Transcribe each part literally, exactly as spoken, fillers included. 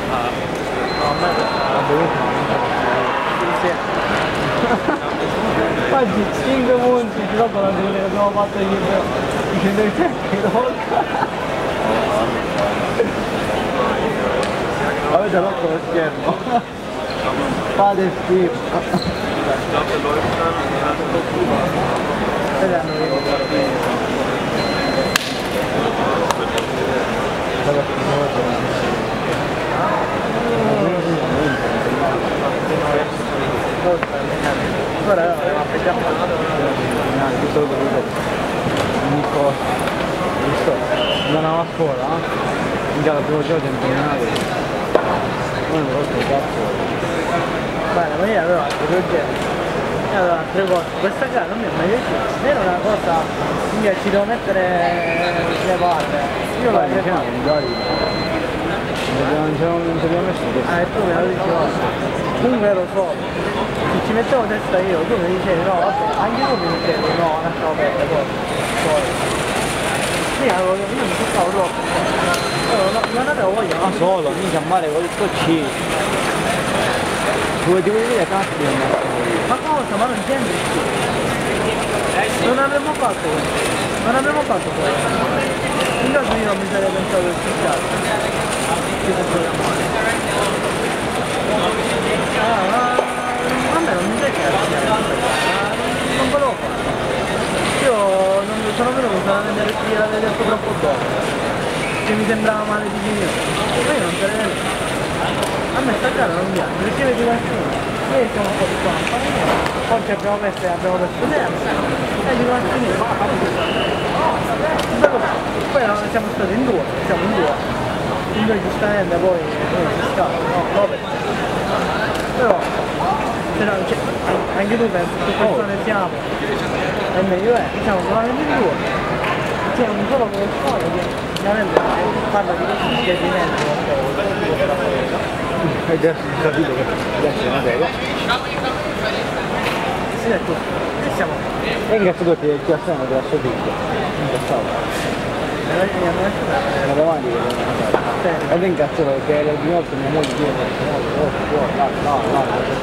Ah. No, a me ha bevuto, sì. Oggi cinque punti, dopo la che abbiamo fatto io dicendo che c'è che volta. Avete rotto lo schermo. Fate schifo. Vediamo ora la vediamo tutto quello Nico visto andavamo a scuola in casa primo giorno in terminale non lo so cazzo bene ma io avevo altri progetti io avevo altre cose questa gara non mi è mai piaciuta era una cosa che ci devo mettere le palle io la credo non ci abbiamo messo questo. Ah, e tu me lo dicevi comunque ero solo se ci mettevo testa io tu mi dicevi no vabbè anche tu mi dicevi no lasciamo perdere poi poi io avevo io mi toccavo troppo non avevo voglia ma solo mica male con il coccino dove ti vuoi vedere cazzo di andare ma cosa ma non intendi non avremmo fatto questo non avremmo fatto questo in caso io non mi sarei pensato del successo Ah, a me non mi piace non volevo fare io non sono venuto solamente perché gliel'avete detto troppo dopo che mi sembrava male di finire ma io non te ne vedo a me sta gara non piace perché vedi qualcuno noi siamo un po' di qua oggi abbiamo perso e abbiamo perso tempo e dico a finire poi siamo stati in due siamo in due noi giustamente poi noi ci scappa, no, Robert. Però se no, cioè, anche tu pensi che persone siamo e meglio è, siamo solamente in due c'è un solo persone che ovviamente parla di questo chiedimento e adesso si capito che adesso è una serie sì ecco e siamo e ingrazio tutti il chiassone della sua vita incazzato ma davanti che ed incazzo perché le prime volte mia moglie viene là là là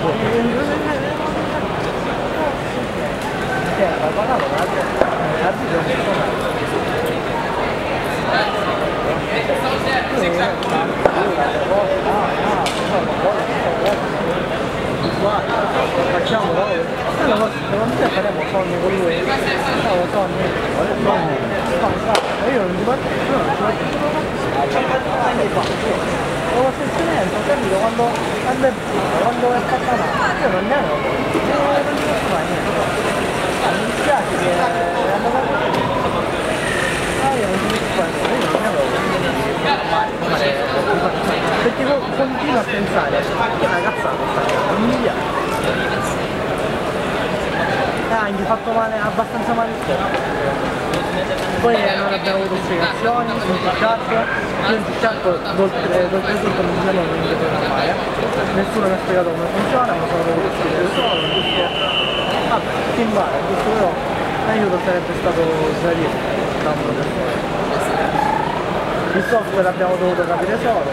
facciamo la cosa secondo te faremo sogni con lui no sogni io non ti faccio no non ti faccio lo sentimento capito quando quando è quando è fatta male io non ne avevo non ti faccio mai niente mi dispiace che hanno fatto ah io non ti faccio mai niente io non ne avevo perché continuo a pensare che una cazzata non mi piace ah gli ho fatto male abbastanza male il corpo poi non abbiamo avuto spiegazioni sul chat io in chat d'oltretutto non mi hanno niente fare nessuno mi ha spiegato come funziona ma sono dovuto scrivere solo giusto vabbè si impara giusto però l'aiuto sarebbe stato gradito da un professore il software abbiamo dovuto capire solo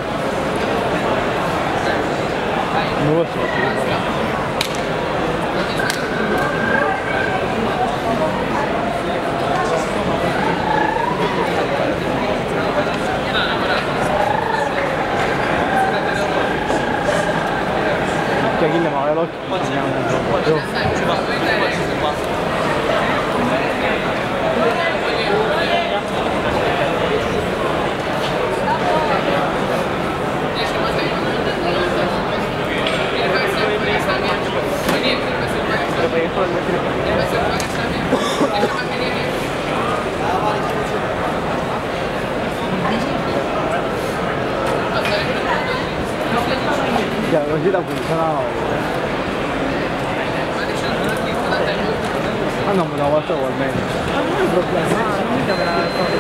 non lo so chi le muove l'occhio ya così da funzionava ma non me la faccio ugualmente ma non è un problema non mica me la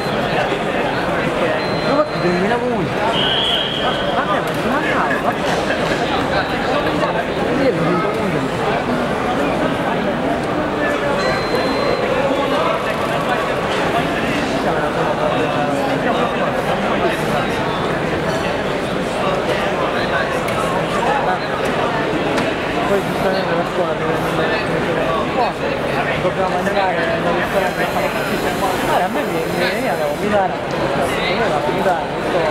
faccio perché duemila punti vabbè ma ci mancava vabbè io non ho punti scuola dove non può, dobbiamo andare nel ristorante a fare partita. Allora a me mi veniva da Milano, dove la Milano,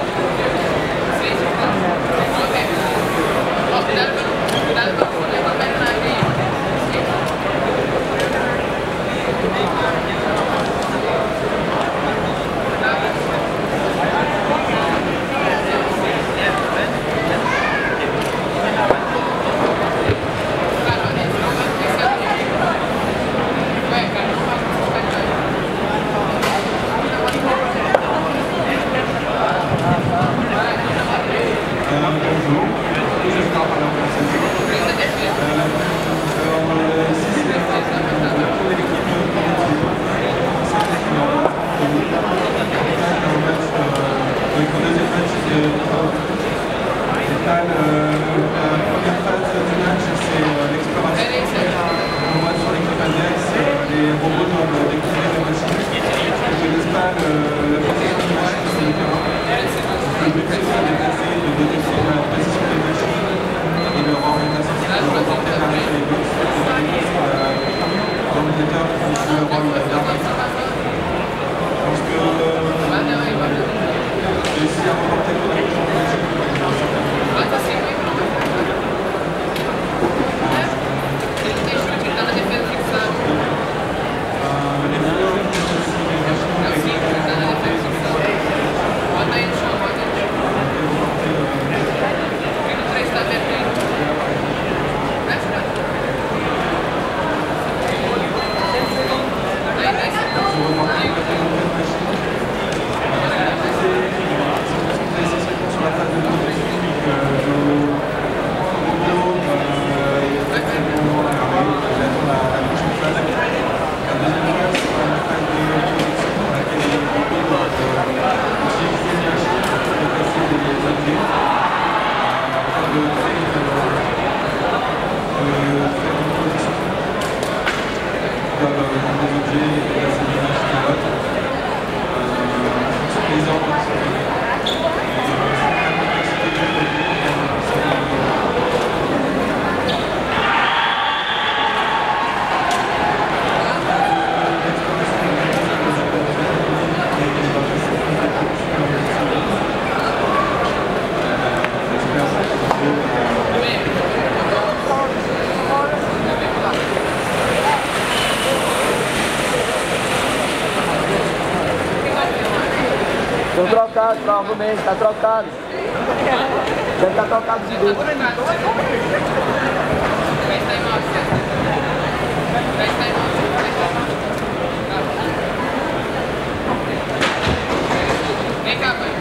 Tô trocado, provavelmente, tá trocado. Deve estar trocado de dentro. Vem cá, pai.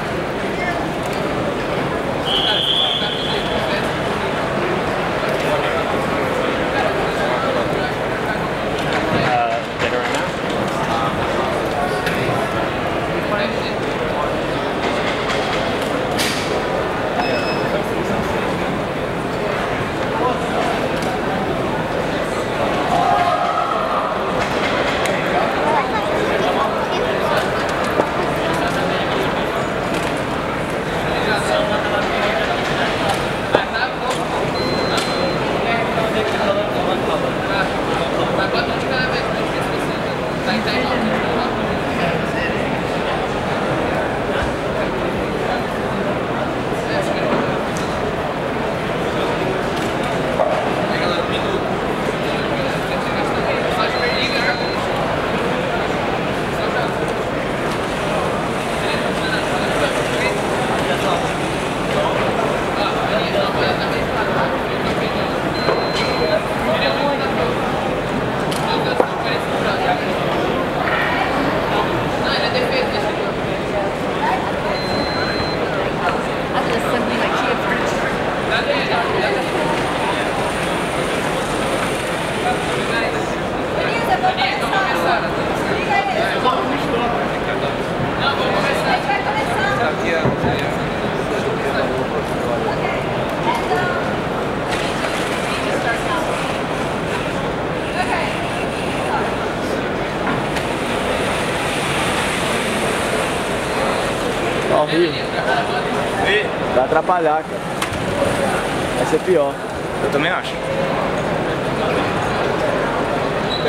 Ao vivo. Vai atrapalhar, cara. Vai ser pior. Eu também acho.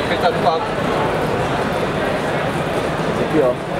Aspetta qua. Io?